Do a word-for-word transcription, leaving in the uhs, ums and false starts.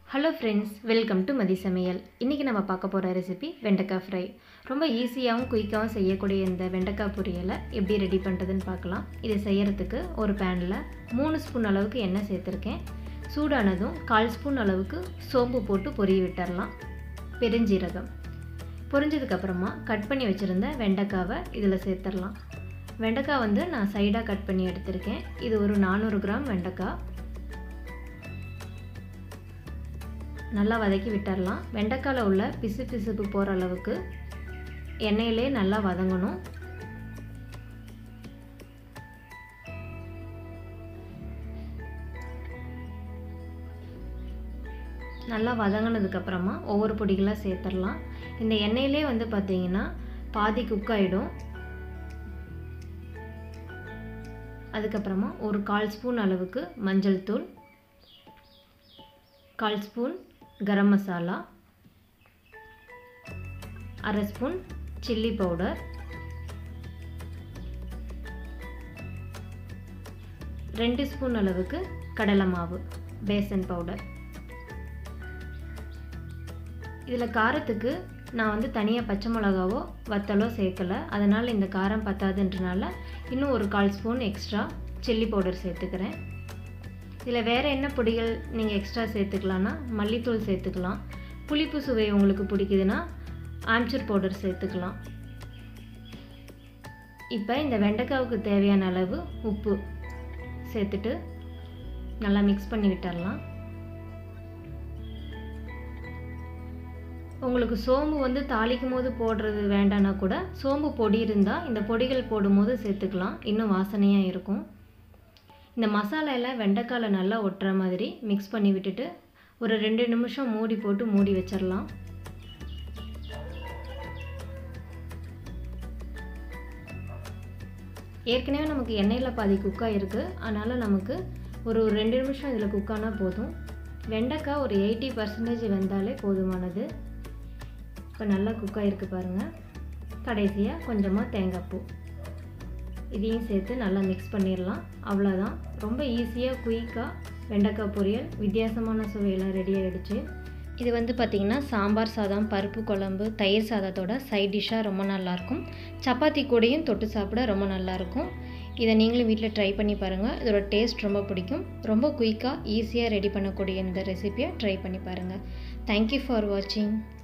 Hello friends, welcome to Mathi Samayal. இன்றைக்கி நம்ம பார்க்க போகிற ரெசிபி வெண்டைக்காய் ஃப்ரை. ரொம்ப ஈஸியாகவும் குயிக்காகவும் செய்யக்கூடிய இந்த வெண்டைக்காய் பொரியலை எப்படி ரெடி பண்ணுறதுன்னு பார்க்கலாம். இதை செய்கிறதுக்கு ஒரு பேனில் மூணு ஸ்பூன் அளவுக்கு எண்ணெய் சேர்த்துருக்கேன். சூடானதும் கால் ஸ்பூன் அளவுக்கு சோம்பு போட்டு பொரிய விட்டுடலாம். பெருஞ்சீரகம் பொரிஞ்சதுக்கப்புறமா கட் பண்ணி வச்சுருந்த வெண்டைக்காவை இதில் சேர்த்துடலாம். வெண்டைக்காய் வந்து நான் சைடாக கட் பண்ணி எடுத்திருக்கேன். இது ஒரு நானூறு கிராம் வெண்டைக்காய். நல்லா வதக்கி விட்டுடலாம். வெண்டைக்காயில் உள்ள பிசு பிசுப்பு போகிற அளவுக்கு எண்ணெயிலே நல்லா வதங்கணும். நல்லா வதங்கினதுக்கப்புறமா ஒவ்வொரு பொடிகளாக சேர்த்துடலாம். இந்த எண்ணெயிலே வந்து பார்த்திங்கன்னா பாதி குக் ஆகிடும். அதுக்கப்புறமா ஒரு கால் ஸ்பூன் அளவுக்கு மஞ்சள் தூள், கால் ஸ்பூன் கரம் மசாலா, அரை ஸ்பூன் சில்லி பவுடர், ரெண்டு ஸ்பூன் அளவுக்கு கடலை மாவு பேசன் பவுடர். இதில் காரத்துக்கு நான் வந்து தனியாக பச்சை மிளகாவோ வத்தலோ சேர்க்கலை. அதனால் இந்த காரம் பத்தாதுன்றனால இன்னும் ஒரு கால் ஸ்பூன் எக்ஸ்ட்ரா சில்லி பவுடர் சேர்த்துக்கிறேன். இதில் வேறு என்ன பொடிகள் நீங்கள் எக்ஸ்ட்ரா சேர்த்துக்கலான்னா மல்லித்தூள் சேர்த்துக்கலாம். புளிப்பு சுவை உங்களுக்கு பிடிக்குதுன்னா ஆம்ச்சூர் பவுடர் சேர்த்துக்கலாம். இப்போ இந்த வெண்டைக்காவுக்கு தேவையான அளவு உப்பு சேர்த்துட்டு நல்லா மிக்ஸ் பண்ணி விட்டுடலாம். உங்களுக்கு சோம்பு வந்து தாளிக்கும் போது போடுறது வேண்டான்னா கூட சோம்பு பொடி இருந்தால் இந்த பொடிகள் போடும்போது சேர்த்துக்கலாம். இன்னும் வாசனையாக இருக்கும். இந்த மசாலாவில் வெண்டைக்காயில் நல்லா ஒட்டுற மாதிரி மிக்ஸ் பண்ணி விட்டுட்டு ஒரு ரெண்டு நிமிஷம் மூடி போட்டு மூடி வச்சிடலாம். ஏற்கனவே நமக்கு எண்ணெயில் பாதி குக்காக இருக்குது. அதனால் நமக்கு ஒரு ரெண்டு நிமிஷம் இதில் குக்கானால் போதும். வெண்டைக்காய் ஒரு எயிட்டி பர்சன்டேஜ் வெந்தாலே போதுமானது. இப்போ நல்லா குக்காக இருக்குது பாருங்கள். கடைசியாக கொஞ்சமாக தேங்காய் பூ இதையும் சேர்த்து நல்லா மிக்ஸ் பண்ணிடலாம். அவ்வளோதான். ரொம்ப ஈஸியாக குயிக்காக வெண்டைக்காய் பொரியல் வித்தியாசமான சுவையெல்லாம் ரெடி ஆகிடுச்சு. இது வந்து பார்த்திங்கன்னா சாம்பார் சாதம், பருப்பு குழம்பு, தயிர் சாதத்தோட சைட் டிஷ்ஷாக ரொம்ப நல்லாயிருக்கும். சப்பாத்தி கூடையும் தொட்டு சாப்பிட ரொம்ப நல்லாயிருக்கும். இதை நீங்களும் வீட்டில் ட்ரை பண்ணி பாருங்கள். இதோட டேஸ்ட் ரொம்ப பிடிக்கும். ரொம்ப குயிக்காக ஈஸியாக ரெடி பண்ணக்கூடிய இந்த ரெசிபியை ட்ரை பண்ணி பாருங்கள். தேங்க்யூ ஃபார் வாட்சிங்.